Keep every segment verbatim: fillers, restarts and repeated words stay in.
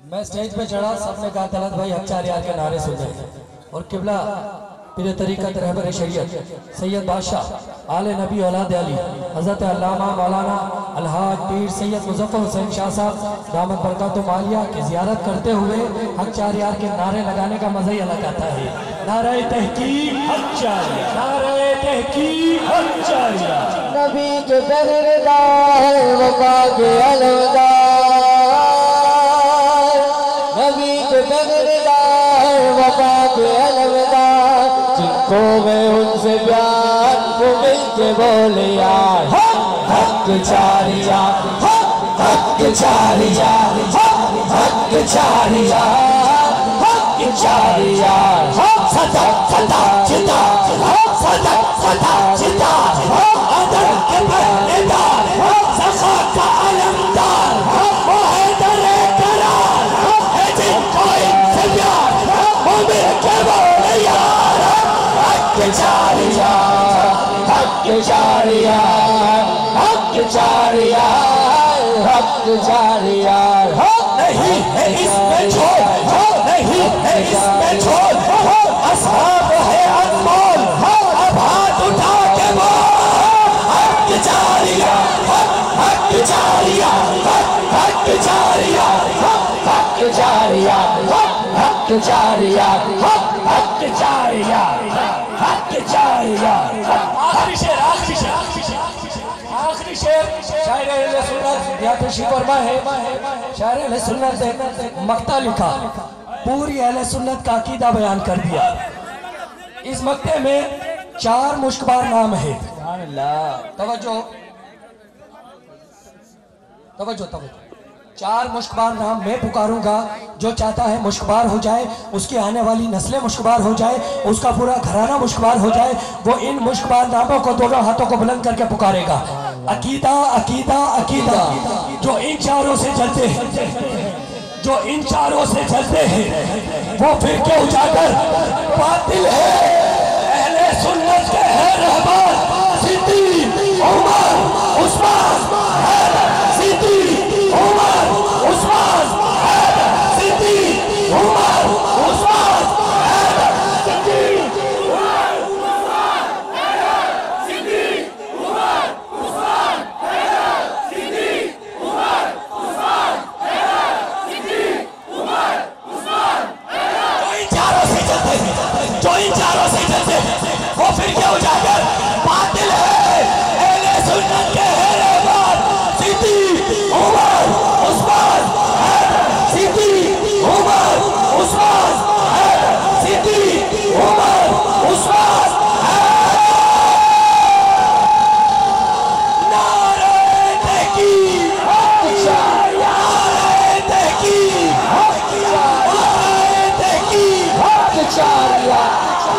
میں سٹیج پہ چڑھا، سب نے کہا طلعت بھائی حق چار یار کے نعرے سن رہے ہیں، اور قبلہ پیر طریقت رہبر شریعت سید بادشاہ آل نبی اولاد علی حضرت علامہ مولانا الحاج پیر سید مظفر حسین شاہ صاحب دامت برکاتہم عالیہ کی زیارت کرتے ہوئے حق چار یار کے نعرے لگانے کا مزہ ہی الگ آتا ہے۔ نعرہ تحقیق حق چار یار، نعرہ تحقیق حق چار یار، نبی کے پہردار وفا کے علمدار، نبی کے پہردار وفا کے علمدار، جن کو میں ان سے پیار وہ مل کے بولے یار حق چار یار، حق چار یار، حق چار یار، حق چار یار، صدق صدا چتا صدق صدا چتا عدل کے پہلےدار سخا کا علمدار وہ حیدر کرار ہے جن کو ان سے پیار وہ مل کے بولے یار حق چار یار، حق چار یار، حق چار یار، حق چار یار، نہیں ہے اس میں چھوڑ، نہیں ہے اس میں چھوڑ، اصحاب ہے انمول، اب ہاتھ اٹھا کے بول حق چار یار، حق چار یار، حق چار یار، حق چار یار، حق چار یار، حق چار یار، حق چار یار۔ آخری شعر، آخری شعر، آخری شعر شاعر اہل سنت یا تشریف فرما ہے، شاعر اہل سنت نے مقطع لکھا، پوری اہل سنت کا عقیدہ بیان کر دیا۔ اس مقطع میں چار مشکبار نام ہے، سبحان اللہ، توجہ توجہ توجہ چار مشکبار نام میں پکاروں گا، جو چاہتا ہے مشکبار ہو جائے، اس کی آنے والی نسلیں مشکبار ہو جائے، اس کا پورا گھرانہ مشکبار ہو جائے، وہ ان مشکبار ناموں کو دونوں ہاتھوں کو بلند کر کے پکارے گا۔ عقیدہ عقیدہ عقیدہ، جو ان چاروں سے چلتے ہیں، جو ان چاروں سے چلتے ہیں وہ فرقے اجاگر باطل ہے، اہل سنت کے ہے رہبر صدیق عمر عثمان حیدر، صدیق عمر عثمان حیدر، صدیق عمر عثمان حیدر، صدیق عمر عثمان حیدر، صدیق عمر عثمان حیدر، صدیق عمر عثمان حیدر، صدیق عمر عثمان حیدر۔ جو ان چاروں سے چلتے ہیں، جو ان چاروں سے چلتے ہیں وہ فرقے اجاگر باطل ہے، اہل سنت کے ہے رہبر صدیق عمر عثمان حیدر، صدیق عمر عثمان حیدر، صدیق عمر عثمان حیدر۔ نعرہ تحقیق حق چار یار، نعرہ تحقیق حق چار یار، نعرہ تحقیق حق چار یار۔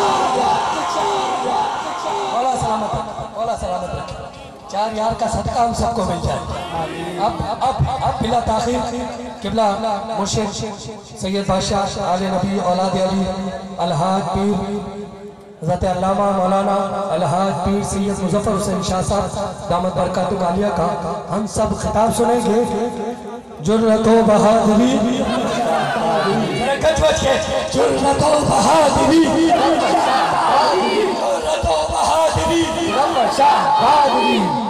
مولا سلامت رکھے، مولا سلامت رکھے، چار یار کا صدقہ ہم سب کو مل جائے۔ اب اب اب بلا تاخیر قبلہ مرشد سید بادشاہ آل نبی اولاد علی الحاج پیر حضرت علامہ مولانا الحاج پیر سید مظفر حسین شاہ صاحب دامت برکاتہم عالیہ کا ہم سب خطاب سنیں گے۔ جرأت و بہادری، گج بج کے جرأت و بہادری، جرأت و بہادری، شاہ بہادری،